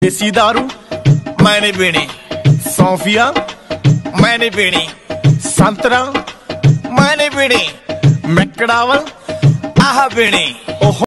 देसी दारू मैंने पीनी, सौंफिया मैंने पीनी, संतरा मैंने पीनी, मैकड़ावल आह पीनी।